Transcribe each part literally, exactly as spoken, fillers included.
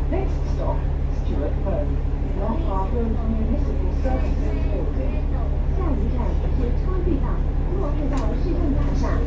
Next stop, Stuart Road, North Harbour Municipal Services Building. 下一站是超绿道，落户到市政大厦。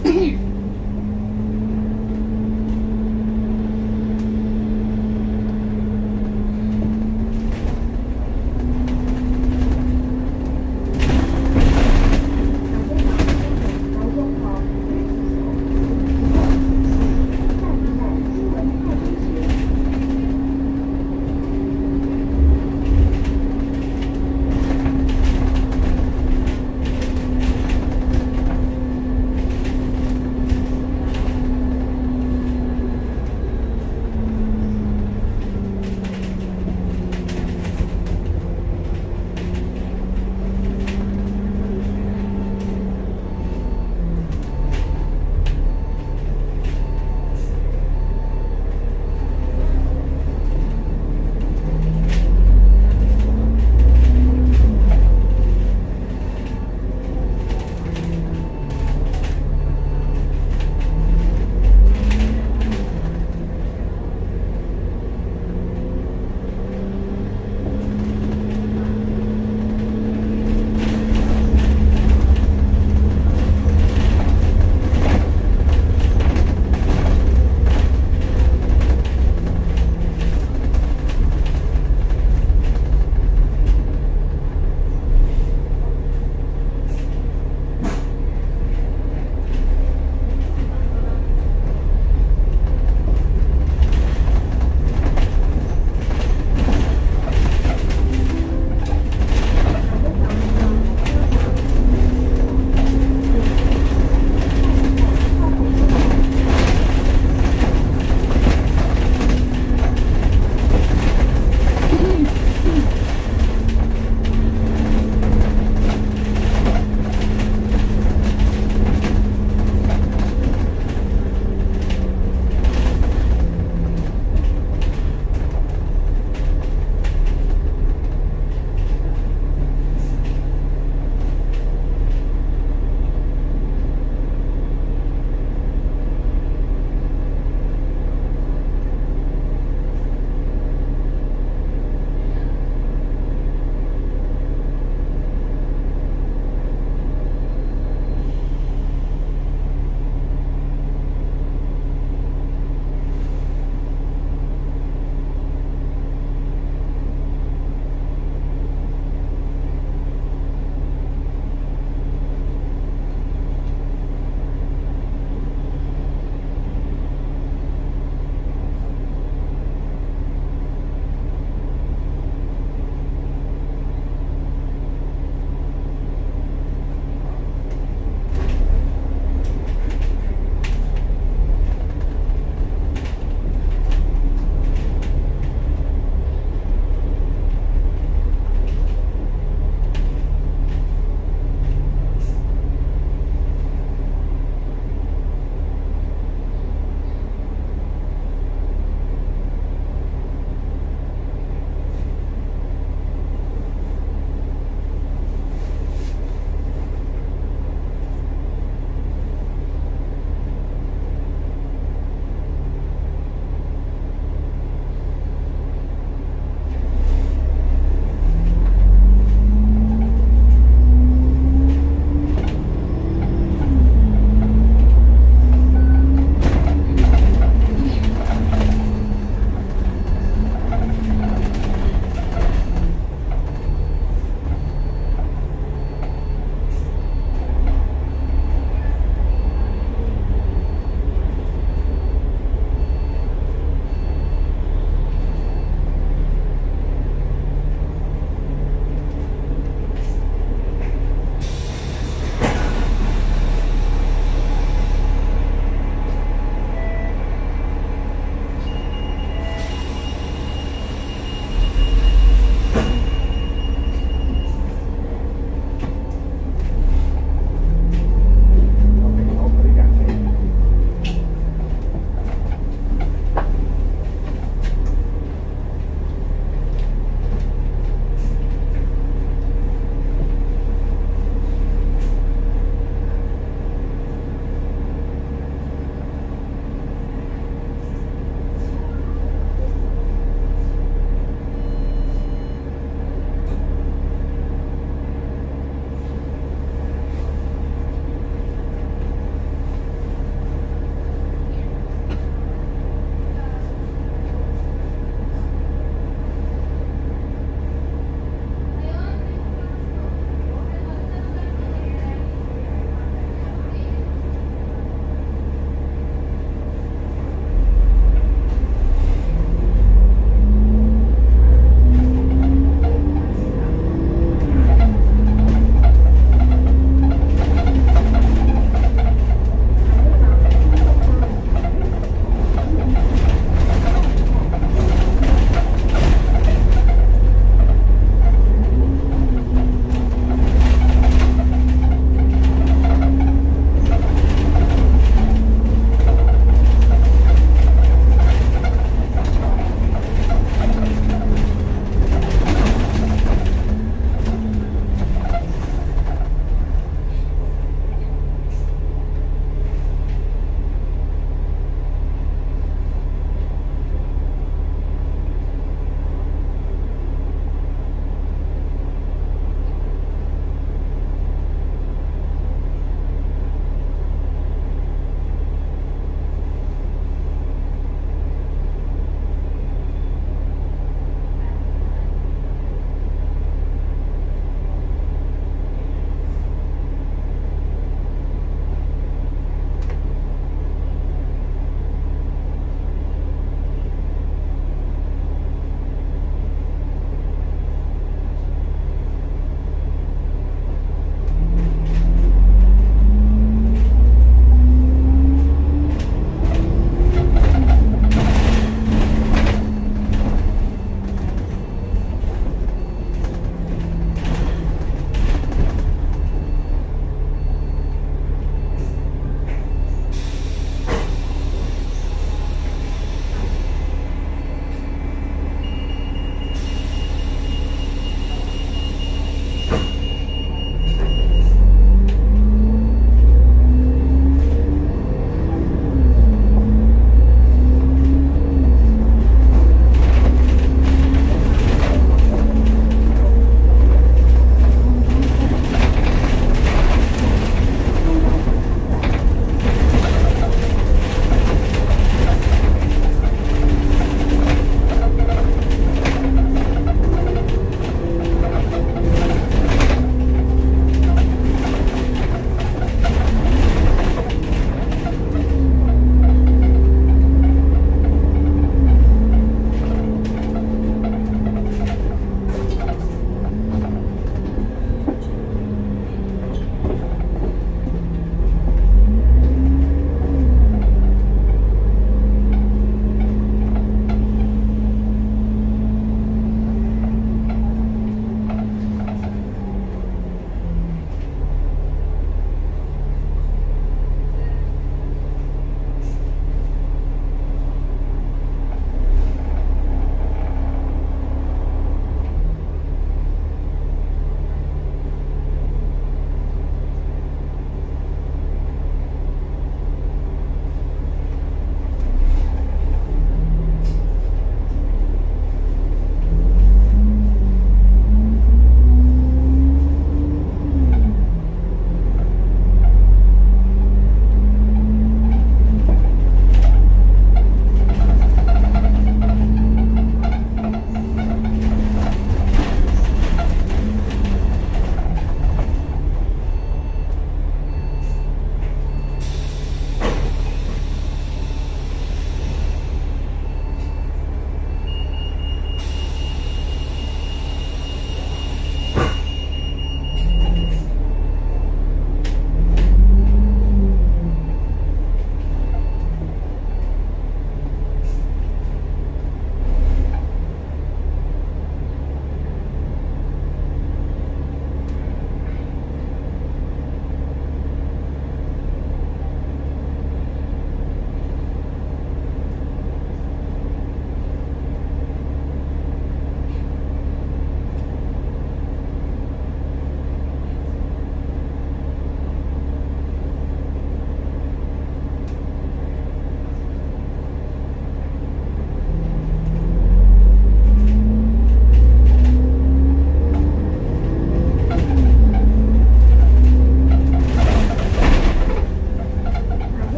下一站新闻太中学。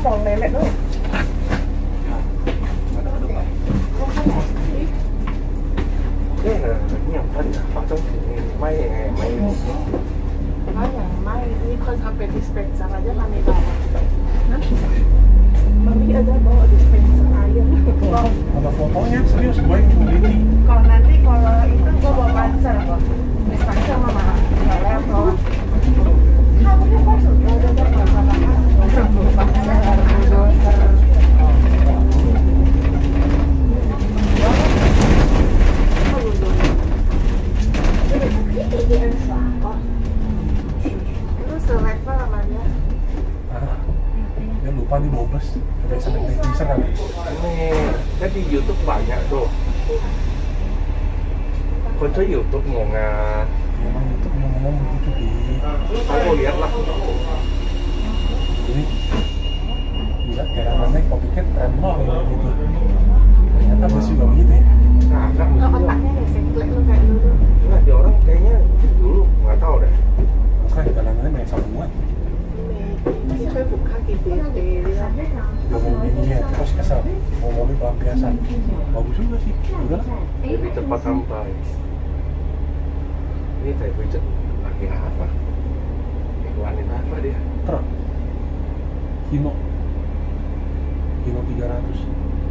còn lẹ lẹ nữa. Cái này là nhầm thân ở trong may này may Nóiอย่างไม่มีคนทำเป็น dispenser aja lah nih bawah. Hah? Mami ada bawa dispenser air. Ada fotonya, serius gue yang beli. Kalau nanti kalau itu gua bawa panser apa? Panser mama nggak level. Kamu kan masuk ada ada selevel sama dia. Ah, dia lupa nih bobes. Biasa naik teaser kan. Ini kan di YouTube banyak tuh.คนใช้ YouTube ngomong Memang YouTube yang ngomong begitu di. Kamu lihat lah. Ini gila kayak namanya copycat tremor gitu. Ternyata bos juga begitu ya. Nah, enggak Oh, mesti. otaknya nih sengklek lu kayak dulu. Enggak, dia orang kayaknya dulu nggak tahu deh. Bukan jalanannya main semua. Ini saya buka G B T dia. Ngomong ini ya terus kesel. Ngomongnya pelampiasan. Bagus juga sih. Udah lah. Lebih cepat sampai. Ini Thầy Richard lagi apa? Iklanin apa dia? Truk. Hino. Hino tiga ratus.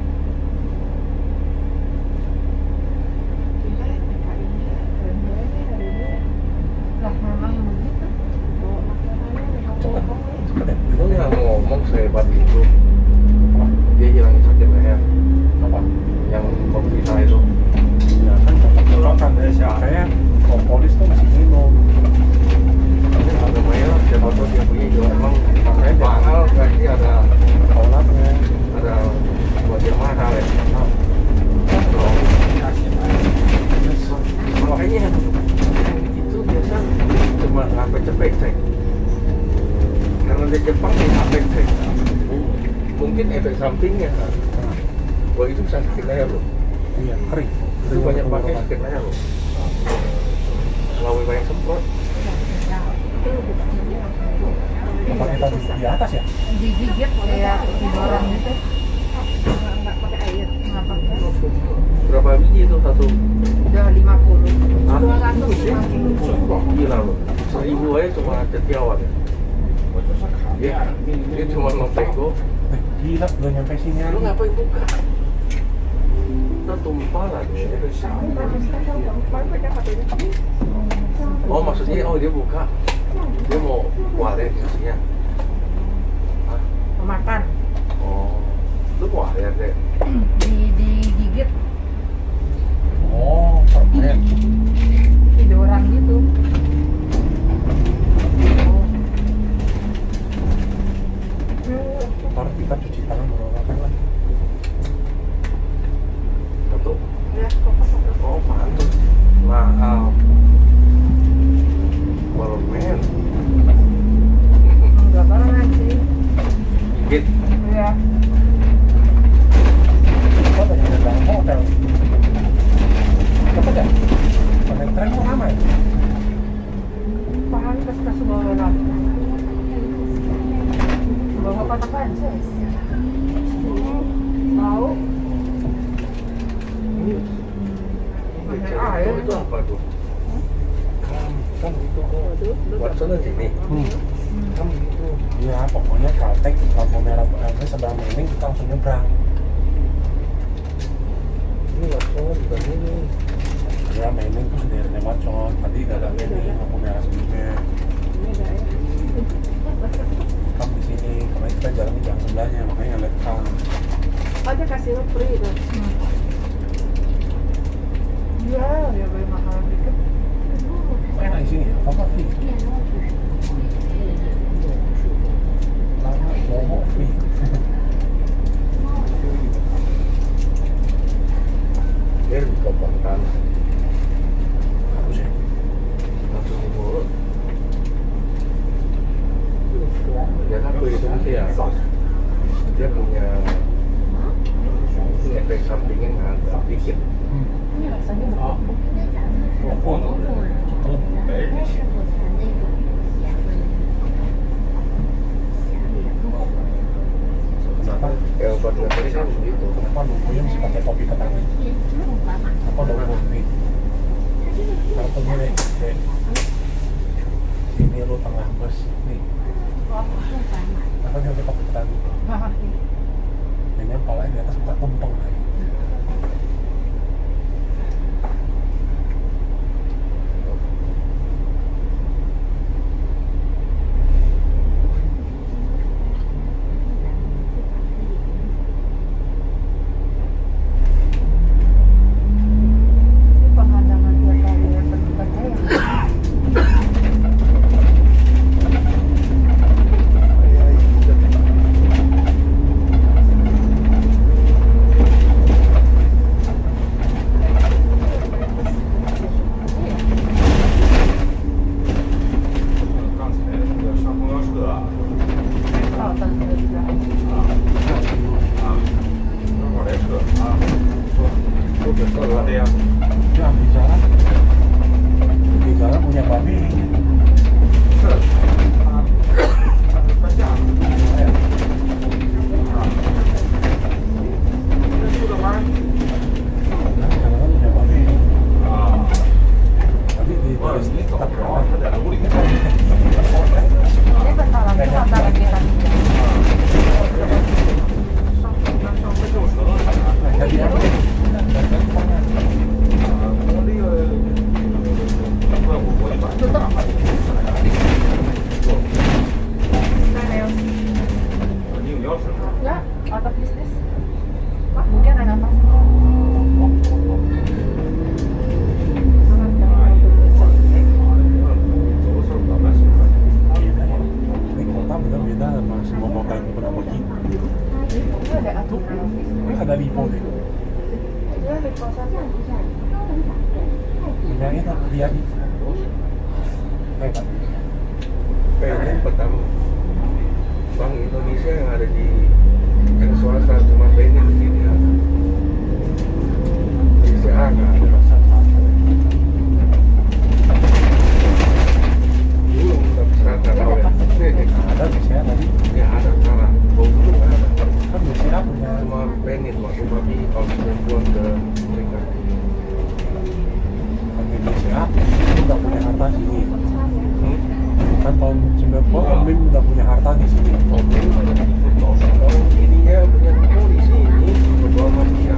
Lah memang begitu. Bawa makanannya Cepet. Cepet ya. Lu nggak ngomong sehebat itu. Apa? Dia hilangin sakit leher. Apa? Yang Kopita itu. Ya kan cepet cocokan. Kayak propolis tuh masih minum. Tapi ada Maya, siapa tahu dia punya juga emang Makanya dia- mahal kayaknya ada Kaulatnya. ada buat dia mahal ya. Nah, Kalau terus makanya yang itu biasa cuma sampai cepet cek. Karena di Jepang ya sampai cek. Mungkin efek sampingnya kan. Wah itu bisa sakit leher loh. iya kering. Itu banyak pakai sakit leher loh. Selalu banyak semprot. Apa kita di, di atas ya? digigit kayak didorong gitu. Enggak pakai air, enggak pakai. Berapa biji itu satu? Udah lima puluh. Hah? dua ratus lima puluh. Wah, gila loh. Seribu aja cuma cetiawan ya. Dia, dia cuma nopeko. Eh, gila udah nyampe sini Lu aja. ngapain buka? Kita tumpah lagi. Oh maksudnya, oh dia buka. Dia mau kualet isinya. Hah? Mau makan. Oh, itu kualet deh. Di digigit Oh, permen. didorong gitu. Ntar kita cuci tangan baru makan lagi. Satu. Ya, kok satu. Oh mantap. Mahal. Permen. Enggak banget sih. Gigit. Ya. Kita banyak datang hotel. Cepet ya? Panen tren kok lama ya? Paham pas pas bawa lah. Bawa kotakan sih. Mau? Ini. Banyak Oh, air. itu apa tuh? Kan itu kok. Watson sini. Hmm. Kan itu. Iya, pokoknya Caltech lampu merah berarti sebelah Mening kita langsung nyebrang. Ini Watson bukan ini. Ya, Mening tuh sendirinya Watson. Tadi ada Mening lampu merah sebelumnya. Kamu di sini, kemarin kita jalan di gang sebelahnya, makanya lihat kamu. Oh, dia kasih lo free itu. Iya, dia beli makanan dikit. Kok enak di sini? Apa apa free? Lama, Momo free. Dia buka bangkan. Bagus ya? Langsung di mulut. Dia kan itu dia. Dia punya efek sampingnya nggak dikit. Hmm. Ini rasanya berbeda. Walaupun biasanya begitu. Kenapa logonya mesti pakai topi petani? Apa logo ini? Kartunya nih, dek. Ini lo tengah bus nih. Apa dia pakai topi petani? Ini palanya di atas buka tumpeng nih. Pengen pertama Bank Indonesia yang ada di yang swasta cuma pengen di sini ada. Di B C A nggak ada. Belum, tapi sekarang nggak tahu ya. Ini Ada B C A tadi. ya ada sekarang. Bau dulu nggak ada. Kan B C A punya Cuma pengen waktu kami tahun sembilan puluhan ke Amerika. kami B C A itu udah punya harta sini. Hmm? Kan tahun sembilan puluh Amin udah punya harta di sini. Oke, orang ininya punya toko di sini, berdua manusia.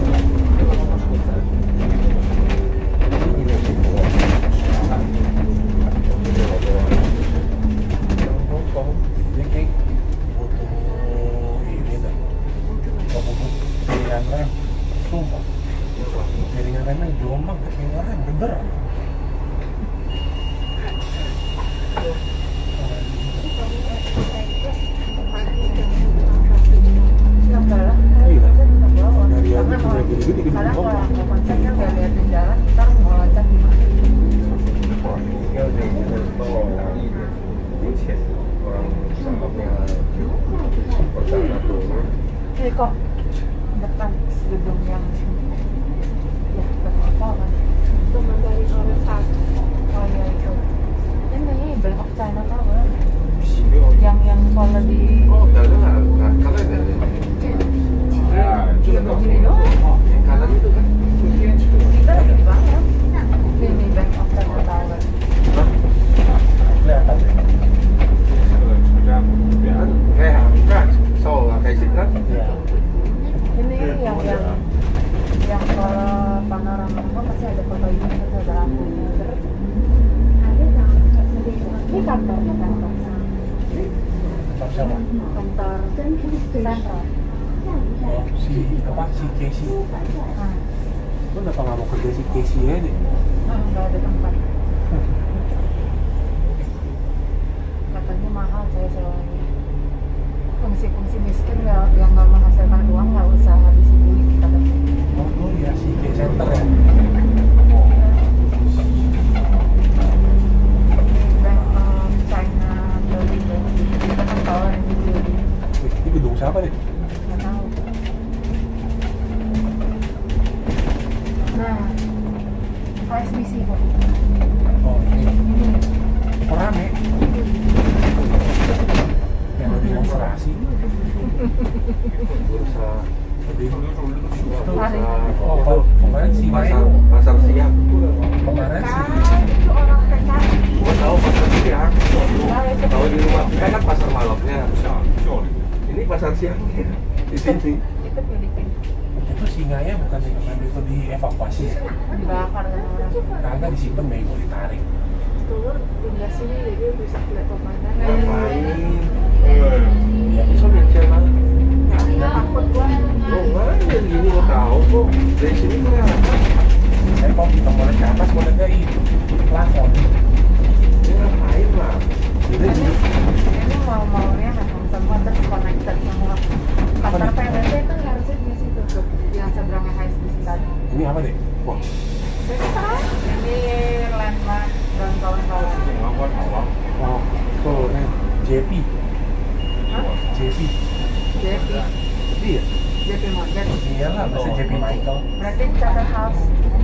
Ini sih buat. Ini kayak butuh ini dah. Kalau butuh piringan rem, sumpah. Piringan remnya jombang, piringan rem bener. Kadang kalau mau konser kan nggak liatin jalan, ntar mau loncat gimana? Orang sahabatnya pertama turun. Ini kok depan gedung yang ya berapa kan? Teman dari Oresan. Oh iya itu. Ini Bank of China Tower. Yang yang kalau di Oh, nggak ada nggak? Kalian nggak ada? Iya begini doang. Kanan itu kan? Kita lagi di bawah. Ini Bank of China Tower. Kelihatan deh. Kayak kan, so kayak sih kan? Ya. Ini yang yang yang kalau panorama rumah pasti ada foto ini, pasti ada lampunya. Terus ini kantor, kantor, Kantor siapa? kantor sentral. Oh, si apa si Casey. Nah, Lu kenapa nggak mau kerja si Casey ya deh? nah, nggak ada tempat. Katanya mahal saya sewanya. Fungsi-fungsi miskin nggak yang nggak menghasilkan uang nggak usah habisin duit kita dapat. Oh, oh ya si K Center ya. Bank of China building kita kan tahu yang di building Ini gedung siapa nih? nggak tahu. Nah, K S B C kok. Oh, ini. Ini Kok rame? Yang ada demonstrasi. Bursa di itu Hari. oh kalau kemarin sih pasar main pasar siang. kemarin sih Kan itu orang P K I. Gua tahu pasar siang. Nah, itu Kalau di rumah kita kan pasar malamnya. Ini pasar siangnya di sini. itu Filipina. itu singanya bukan yang itu dievakuasi ya? Dibakar sama orang. Kagak disimpan bego ditarik. Turun pindah sini jadi bisa lihat pemandangan. Ngapain? Ya Bisa mention lah. Ya takut gua. Oh, mana dari gini gua tahu kok. Dari sini kelihatan. saya kalau kita mulai ke atas boleh nggak itu plafon. Dia ngapain lah? Jadi Ini, ini mau-maunya memang semua terconnected semua. Kantor P W C itu harusnya di situ tuh, yang seberangnya H S B C tadi. ini apa deh? Wah, Ini landmark dan kawan-kawan. oh, tuh, nih, J P, Hah? J P, J P, iya, J P Morgan. iya lah, bahasa J P Michael, Berarti Charter House.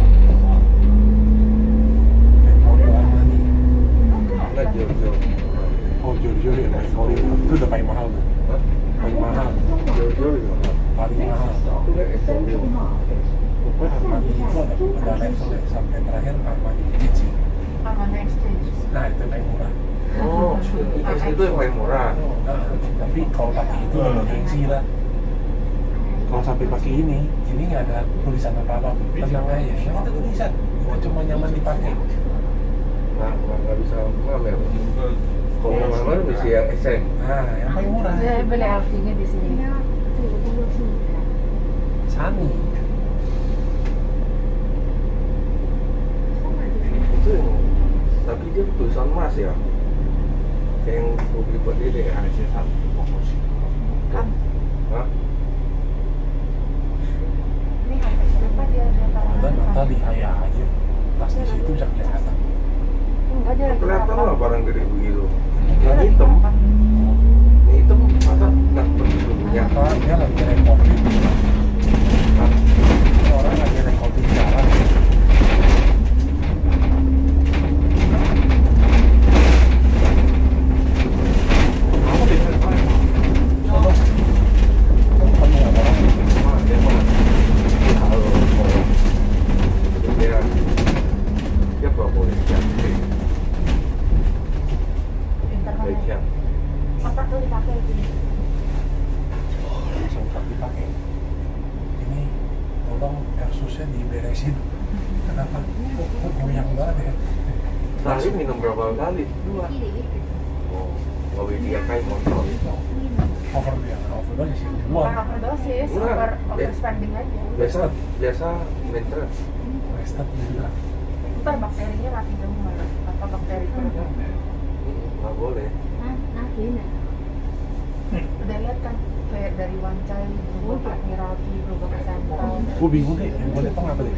Emporio Armani, Enggak jauh-jauh. oh Giorgio ya, Emporio, itu udah paling mahal tuh, Hah? paling mahal, Jauh-jauh juga. paling mahal. Itu kan Emporio. Pokoknya Armani itu ada, ada levelnya sampai terakhir Armani Gizi. Armani Exchange. Nah itu paling murah. Oh, itu yang paling murah. Nah, tapi kalau pakai itu udah gengsi lah. Kalau sampai pakai ini, ini nggak ada tulisan apa-apa, tenang aja. Nggak ada tulisan, itu cuma nyaman dipakai. Nah, nggak bisa ngamer. Kalau mau ngamer bisa yang S M. Nah, yang paling murah. Saya beli L V-nya di sini. 这个工作室里面。 Sani. Itu yang, tapi dia tulisan emas ya. Kayak yang gue beli buat dia deh. Kan, Hah? ini H P siapa dia dia taruh Ada mana? mata di ayah aja. Tas di situ bisa kelihatan. Enggak, dia lagi Kelihatan apa? lah barang gede begitu. Dia Yang lagi hitam, apa? yang hitam masa nggak begitu punya. Maka dia lagi recording. Hah? Orang lagi recording jalan. Sono ketemu orang. Cuma dia mah dia halo orang. Dia dia bawa polisi yang Pintar baik banget. yang Otak tuh dipakai gini. Langsung tak dipakai. Ini tolong Airsusnya diberesin. Kenapa? Kok kok goyang banget ya? tadi minum berapa kali? Dua. Oh, kalau dia kayak motor. Over dia, overdosis sih. Bukan Dua. overdosis, Enggak. over Eh. overspending aja. Biasa biasa maintenance. Wasted juga. Ntar bakterinya mati semua. Atau bakteri perut. Nggak boleh. 拿给奶。 Udah lihat kan kayak dari Wancai berubah ke Admiralty, berubah ke Sentral. Gue bingung deh, yang gue lihat apa deh?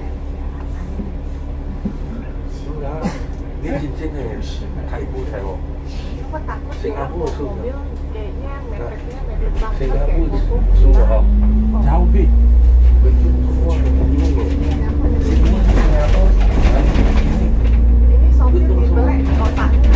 Enggak. Dia cincinnya kayak ibu saya kok. Gua takut Singapura ya, sudah. mobil kayaknya mepetnya mepet banget Singapura kayak buku. sudah Jauh bi. bentuk semua bingung loh. Sini Singapura. Ini Ini sopir dibeli kotaknya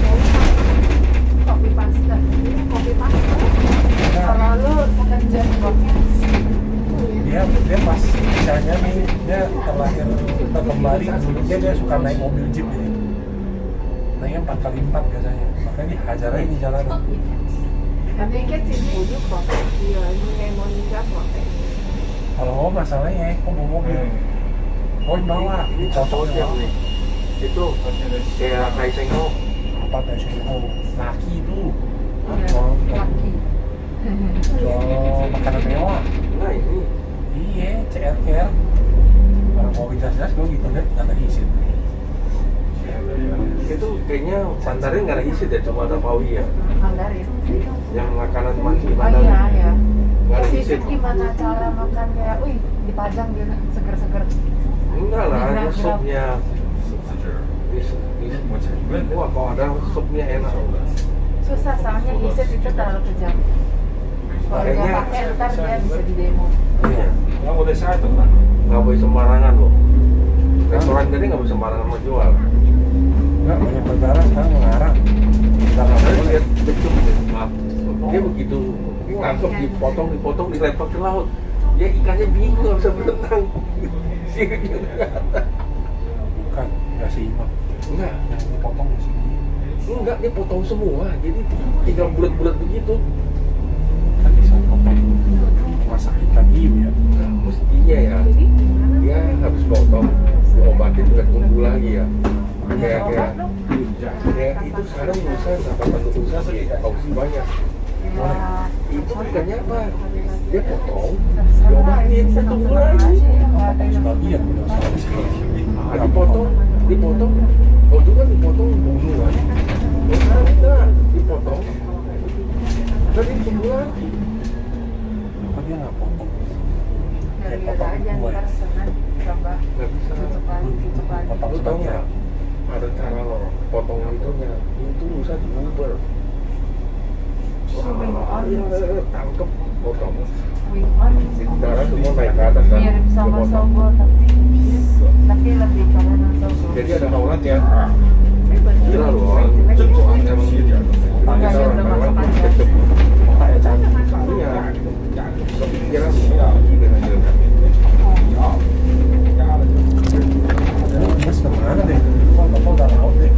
Kopi pasta. ini kopi pasta. Kalau lu second gen podcast. dia dia pas misalnya nih dia terlahir terkembali dulunya dia suka naik mobil jeep ini. Naiknya empat kali empat biasanya. Makanya dihajar aja di jalanan. Tapi kan sini ujuk kok. Iya, ini lemon juga kok. Kalau mau masalahnya, kok bawa mobil? Oh bawa, Ini cocok contohnya ya. nih. Itu kayak kayak sengok. Apa tesnya? Oh, laki itu. Iya, Jual, laki. jual makanan mewah. Nah ini Iya, C R Care. Orang mau jelas-jelas gue gitu deh, nggak ada izin. itu kayaknya Mandarin nggak ada isi deh, cuma ada Pawi ya. Mandarin. Yang makanan mandi Oh Mandarin. iya, ya. Nggak ada Si isi. gimana cara makan kayak, wih, dipajang dia seger-seger. Enggak lah, ada Gerak-gerak. supnya. Di, di, wah kalau ada supnya enak. Susah soalnya hisap itu terlalu kejam. Kalau dia Kayaknya- pakai ntar dia bisa di demo. Iya. Nggak boleh sembarangan loh. Restoran gede nggak boleh sembarangan mau jual. Enggak, banyak negara sekarang melarang. Kita nggak Saya boleh. lihat becuk nih, maaf. Dia begitu tangkap dipotong, dipotong, dilempar ke laut. Ya ikannya bingung nggak bisa berenang. Siripnya nggak ada. Bukan, nggak seimbang. Enggak, Yang dipotong di sini. enggak dia potong semua. Jadi tinggal bulat-bulat begitu. Kan bisa potong masak ikan hiu ya. Nah, mestinya ya dia habis potong diobatin nggak tumbuh lagi ya. Kayak kayak kayak itu sekarang urusan apa satu urusan sih opsi banyak. Ya, Itu ikannya apa? Dia potong, diobatin tumbuh lagi. Sebagian udah salah di sini. Nah, dipotong, dipotong. Oh itu kan dipotong bunuh kan? Oh sekarang enggak, dipotong. Jadi tumbuh lagi. Kenapa dia nggak potong? Dari ada aja ntar senang coba Nggak bisa. tutup lagi, tutup lagi. Potong Lu tau sebagian. nggak? Ada cara loh, potong itunya. Itu urusan Uber. Wah, iya, tangkep, potong. Wing on Sekarang semua naik ke atas kan? mirip sama Dia potong. sogo tapi tapi lebih kanan sogo. Jadi ada haulatnya. Gila Gila loh, orang emang gitu. Makanya Kita orang udah Thailand masuk aja. kecep. Kayak cantik. Iya. Kepikiran semua gini hasilnya. Ada mas kemana deh? Apa udah laut deh?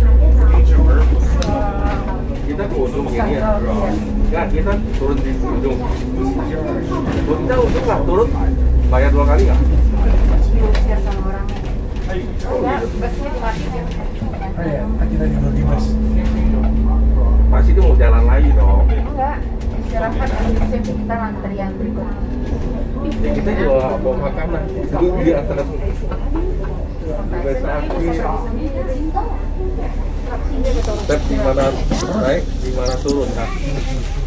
Kita ke ujung gini ya. Enggak, kita turun di ujung. Kalau kita ujung nggak turun, bayar dua kali nggak? Diusir sama orangnya. Enggak, busnya dimatiin. Ah ya, kita duduk di bus. Pasti dia mau jalan lagi dong. Enggak, istirahat habis itu kita antrian berikutnya. Ya kita juga bawa makanan. Duduk di atas. Juga sakit. Tapi di mana naik, di mana turun kan?